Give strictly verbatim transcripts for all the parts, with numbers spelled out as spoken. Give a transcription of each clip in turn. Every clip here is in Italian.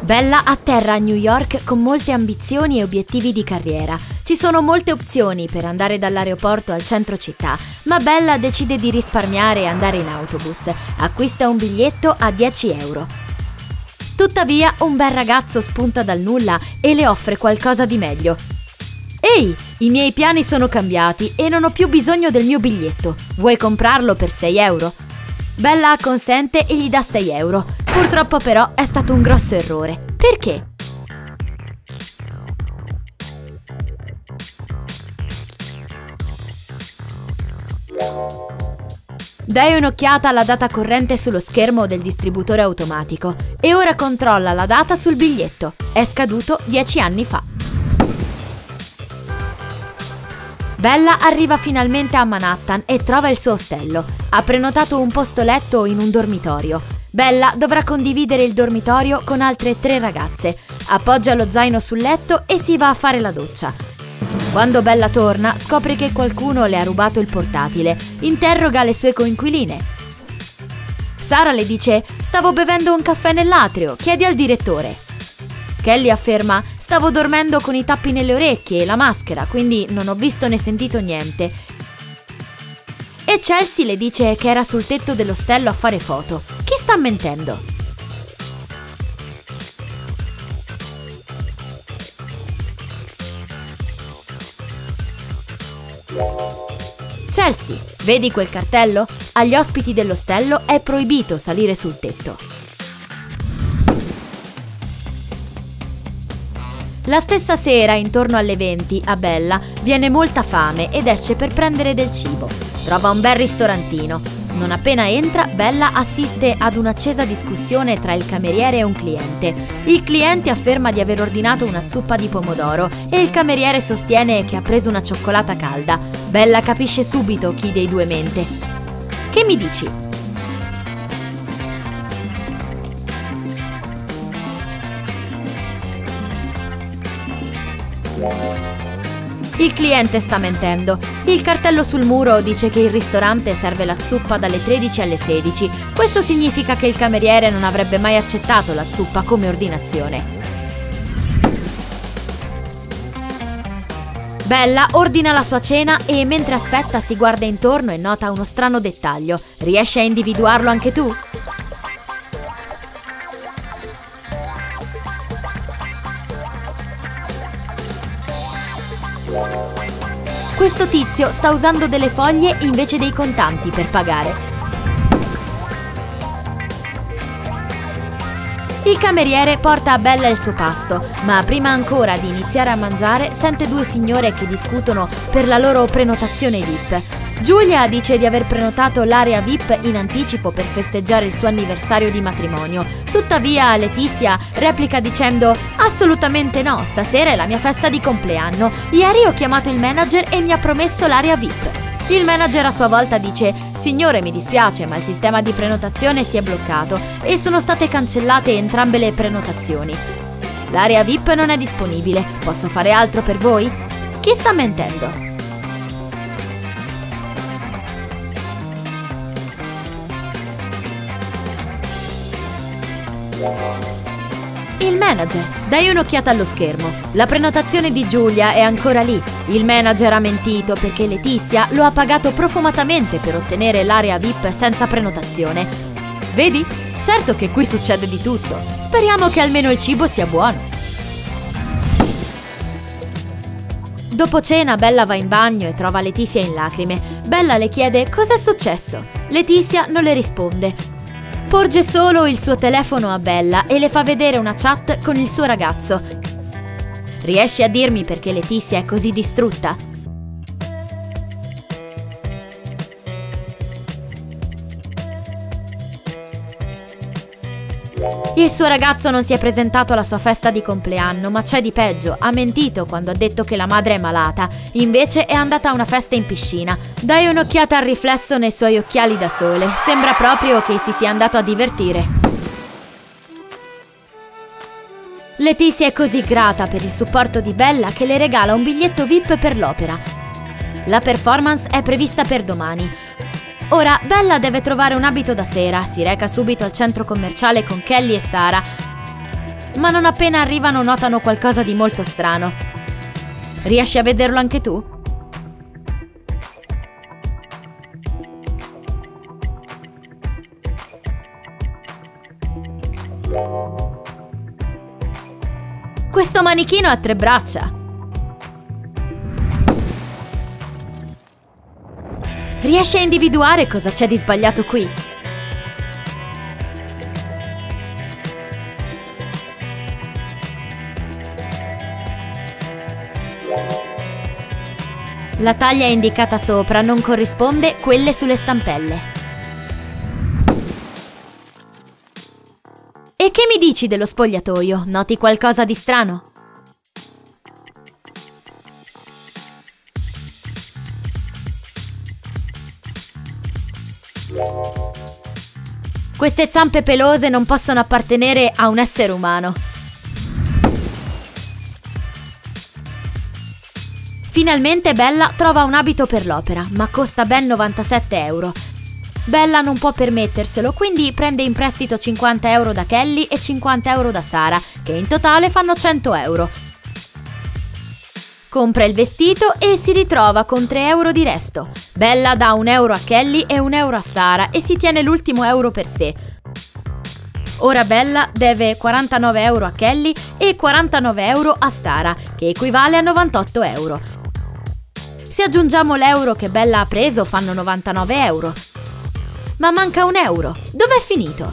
Bella atterra a New York con molte ambizioni e obiettivi di carriera. Ci sono molte opzioni per andare dall'aeroporto al centro città, ma Bella decide di risparmiare e andare in autobus. Acquista un biglietto a dieci euro. Tuttavia, un bel ragazzo spunta dal nulla e le offre qualcosa di meglio. Ehi, i miei piani sono cambiati e non ho più bisogno del mio biglietto. Vuoi comprarlo per sei euro? Bella acconsente e gli dà sei euro. Purtroppo però è stato un grosso errore. Perché? Dai un'occhiata alla data corrente sullo schermo del distributore automatico e ora controlla la data sul biglietto. È scaduto dieci anni fa. Bella arriva finalmente a Manhattan e trova il suo ostello. Ha prenotato un posto letto in un dormitorio. Bella dovrà condividere il dormitorio con altre tre ragazze. Appoggia lo zaino sul letto e si va a fare la doccia. Quando Bella torna, scopre che qualcuno le ha rubato il portatile. Interroga le sue coinquiline. Sara le dice: "Stavo bevendo un caffè nell'atrio, chiedi al direttore". Kelly afferma: "Stavo dormendo con i tappi nelle orecchie e la maschera, quindi non ho visto né sentito niente". E Chelsea le dice che era sul tetto dell'ostello a fare foto. Chi sta mentendo? Chelsea, vedi quel cartello? Agli ospiti dell'ostello è proibito salire sul tetto. La stessa sera, intorno alle venti, a Bella viene molta fame ed esce per prendere del cibo. Trova un bel ristorantino. Non appena entra, Bella assiste ad un'accesa discussione tra il cameriere e un cliente. Il cliente afferma di aver ordinato una zuppa di pomodoro e il cameriere sostiene che ha preso una cioccolata calda. Bella capisce subito chi dei due mente. Che mi dici? Il cliente sta mentendo. Il cartello sul muro dice che il ristorante serve la zuppa dalle tredici alle sedici. Questo significa che il cameriere non avrebbe mai accettato la zuppa come ordinazione. Bella ordina la sua cena e mentre aspetta si guarda intorno e nota uno strano dettaglio. Riesci a individuarlo anche tu? Questo tizio sta usando delle foglie invece dei contanti per pagare. Il cameriere porta a Bella il suo pasto, ma prima ancora di iniziare a mangiare sente due signore che discutono per la loro prenotazione V I P. Giulia dice di aver prenotato l'area V I P in anticipo per festeggiare il suo anniversario di matrimonio. Tuttavia Letizia replica dicendo: "Assolutamente no, stasera è la mia festa di compleanno. Ieri ho chiamato il manager e mi ha promesso l'area V I P". Il manager a sua volta dice: "Signore, mi dispiace, ma il sistema di prenotazione si è bloccato e sono state cancellate entrambe le prenotazioni. L'area V I P non è disponibile. Posso fare altro per voi?". Chi sta mentendo? Il manager. Dai un'occhiata allo schermo. La prenotazione di Giulia è ancora lì. Il manager ha mentito perché Letizia lo ha pagato profumatamente per ottenere l'area V I P senza prenotazione. Vedi? Certo che qui succede di tutto. Speriamo che almeno il cibo sia buono. Dopo cena Bella va in bagno e trova Letizia in lacrime. Bella le chiede cosa è successo. Letizia non le risponde. Porge solo il suo telefono a Bella e le fa vedere una chat con il suo ragazzo. Riesci a dirmi perché Letizia è così distrutta? Il suo ragazzo non si è presentato alla sua festa di compleanno, ma c'è di peggio. Ha mentito quando ha detto che la madre è malata. Invece è andata a una festa in piscina. Dai un'occhiata al riflesso nei suoi occhiali da sole. Sembra proprio che si sia andato a divertire. Letizia è così grata per il supporto di Bella che le regala un biglietto V I P per l'opera. La performance è prevista per domani. Ora Bella deve trovare un abito da sera, si reca subito al centro commerciale con Kelly e Sara. ma non appena arrivano notano qualcosa di molto strano. Riesci a vederlo anche tu? Questo manichino ha tre braccia! Riesci a individuare cosa c'è di sbagliato qui? La taglia indicata sopra non corrisponde a quelle sulle stampelle. E che mi dici dello spogliatoio? Noti qualcosa di strano? Queste zampe pelose non possono appartenere a un essere umano. Finalmente Bella trova un abito per l'opera, ma costa ben novantasette euro. Bella non può permetterselo, quindi prende in prestito cinquanta euro da Kelly e cinquanta euro da Sara, che in totale fanno cento euro. Compra il vestito e si ritrova con tre euro di resto. Bella dà un euro a Kelly e un euro a Sara e si tiene l'ultimo euro per sé. Ora Bella deve quarantanove euro a Kelly e quarantanove euro a Sara, che equivale a novantotto euro. Se aggiungiamo l'euro che Bella ha preso fanno novantanove euro. Ma manca un euro. Dov'è finito?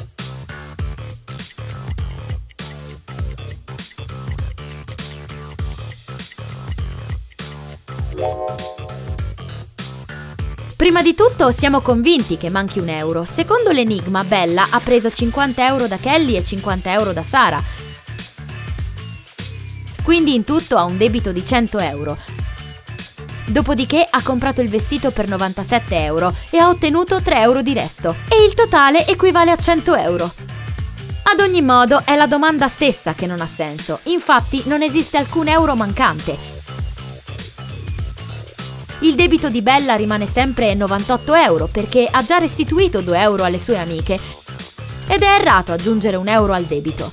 Prima di tutto siamo convinti che manchi un euro. Secondo l'enigma, Bella ha preso cinquanta euro da Kelly e cinquanta euro da Sara. Quindi in tutto ha un debito di cento euro. Dopodiché ha comprato il vestito per novantasette euro e ha ottenuto tre euro di resto. E il totale equivale a cento euro. Ad ogni modo è la domanda stessa che non ha senso. Infatti non esiste alcun euro mancante. Il debito di Bella rimane sempre novantotto euro perché ha già restituito due euro alle sue amiche ed è errato aggiungere un euro al debito.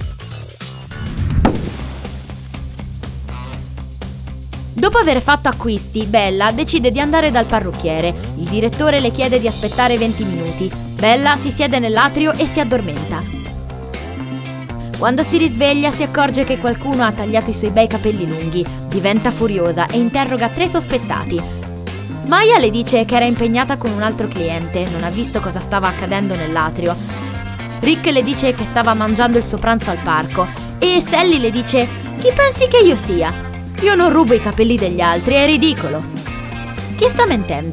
Dopo aver fatto acquisti, Bella decide di andare dal parrucchiere. Il direttore le chiede di aspettare venti minuti. Bella si siede nell'atrio e si addormenta. Quando si risveglia si accorge che qualcuno ha tagliato i suoi bei capelli lunghi. Diventa furiosa e interroga tre sospettati. Maya le dice che era impegnata con un altro cliente, non ha visto cosa stava accadendo nell'atrio. Rick le dice che stava mangiando il suo pranzo al parco e Sally le dice: "Chi pensi che io sia? Io non rubo i capelli degli altri, è ridicolo." Chi sta mentendo?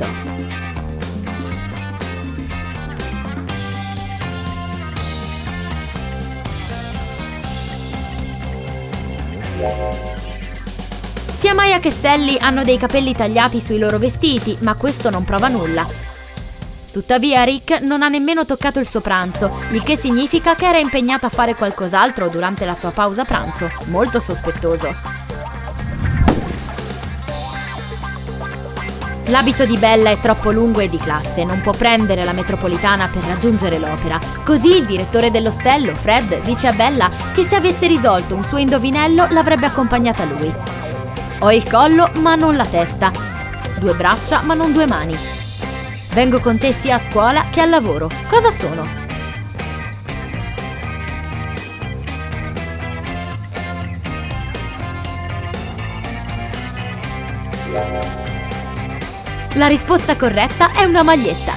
Sia Maya che Sally hanno dei capelli tagliati sui loro vestiti, ma questo non prova nulla. Tuttavia Rick non ha nemmeno toccato il suo pranzo, il che significa che era impegnato a fare qualcos'altro durante la sua pausa pranzo. Molto sospettoso. L'abito di Bella è troppo lungo e di classe, non può prendere la metropolitana per raggiungere l'opera. Così il direttore dell'ostello, Fred, dice a Bella che se avesse risolto un suo indovinello l'avrebbe accompagnata lui. Ho il collo ma non la testa, due braccia ma non due mani. Vengo con te sia a scuola che al lavoro. Cosa sono? La risposta corretta è una maglietta.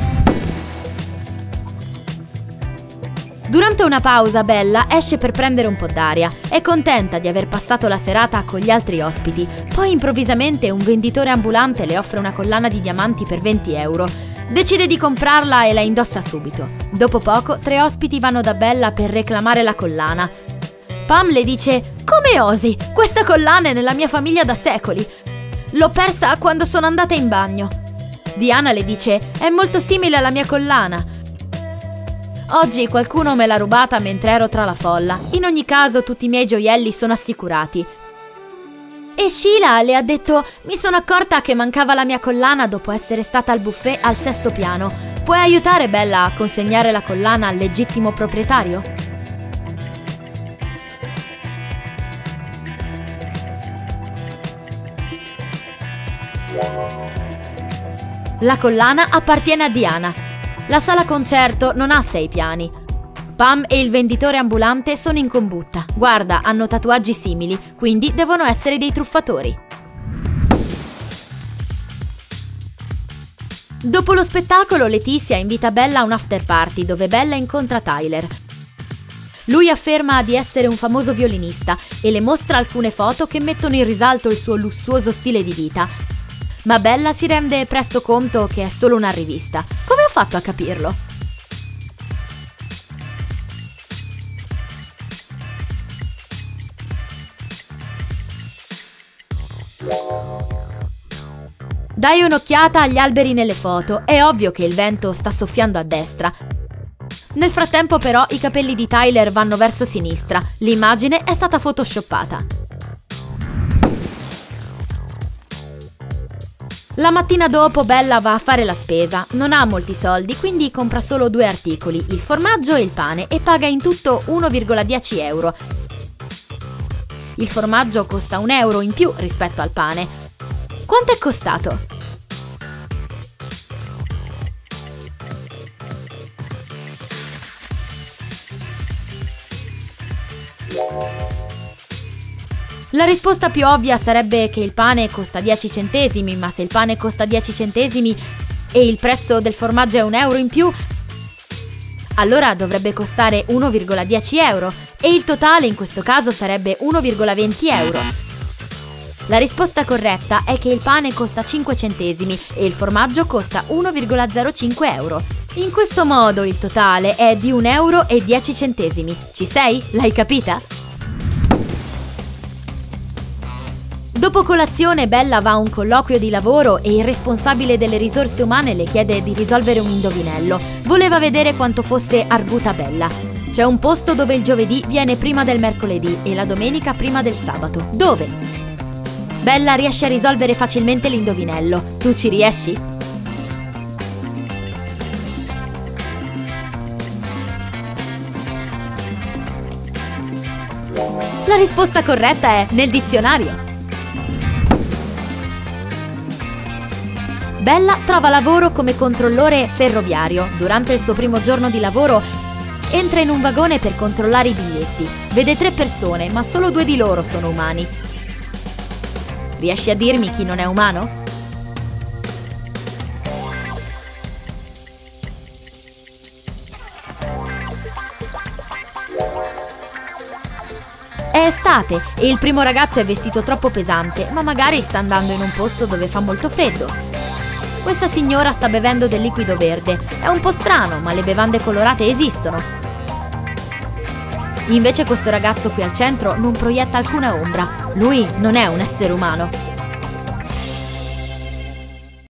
Durante una pausa, Bella esce per prendere un po' d'aria. È contenta di aver passato la serata con gli altri ospiti. Poi improvvisamente un venditore ambulante le offre una collana di diamanti per venti euro. Decide di comprarla e la indossa subito. Dopo poco, tre ospiti vanno da Bella per reclamare la collana. Pam le dice: "Come osi? Questa collana è nella mia famiglia da secoli. L'ho persa quando sono andata in bagno." Diana le dice: "È molto simile alla mia collana. Oggi qualcuno me l'ha rubata mentre ero tra la folla. In ogni caso tutti i miei gioielli sono assicurati." E Sheila le ha detto: "Mi sono accorta che mancava la mia collana dopo essere stata al buffet al sesto piano. Puoi aiutare Bella a consegnare la collana al legittimo proprietario?" La collana appartiene a Diana. La sala concerto non ha sei piani. Pam e il venditore ambulante sono in combutta. Guarda, hanno tatuaggi simili, quindi devono essere dei truffatori. Dopo lo spettacolo, Leticia invita Bella a un after party dove Bella incontra Tyler. Lui afferma di essere un famoso violinista e le mostra alcune foto che mettono in risalto il suo lussuoso stile di vita. Ma Bella si rende presto conto che è solo una rivista. Come ha fatto a capirlo? Dai un'occhiata agli alberi nelle foto, è ovvio che il vento sta soffiando a destra. Nel frattempo però i capelli di Tyler vanno verso sinistra, l'immagine è stata photoshoppata. La mattina dopo Bella va a fare la spesa, non ha molti soldi quindi compra solo due articoli, il formaggio e il pane, e paga in tutto uno virgola dieci euro. Il formaggio costa un euro in più rispetto al pane. Quanto è costato? La risposta più ovvia sarebbe che il pane costa dieci centesimi, ma se il pane costa dieci centesimi e il prezzo del formaggio è un euro in più, allora dovrebbe costare uno virgola dieci euro e il totale in questo caso sarebbe uno virgola venti euro. La risposta corretta è che il pane costa cinque centesimi e il formaggio costa uno virgola zero cinque euro. In questo modo il totale è di un euro e dieci centesimi. Ci sei? L'hai capita? Dopo colazione Bella va a un colloquio di lavoro e il responsabile delle risorse umane le chiede di risolvere un indovinello. Voleva vedere quanto fosse arguta Bella. C'è un posto dove il giovedì viene prima del mercoledì e la domenica prima del sabato. Dove? Bella riesce a risolvere facilmente l'indovinello. Tu ci riesci? La risposta corretta è nel dizionario. Bella trova lavoro come controllore ferroviario. Durante il suo primo giorno di lavoro entra in un vagone per controllare i biglietti. Vede tre persone, ma solo due di loro sono umani. Riesci a dirmi chi non è umano? È estate e il primo ragazzo è vestito troppo pesante, ma magari sta andando in un posto dove fa molto freddo. Questa signora sta bevendo del liquido verde. È un po' strano, ma le bevande colorate esistono. Invece questo ragazzo qui al centro non proietta alcuna ombra. Lui non è un essere umano.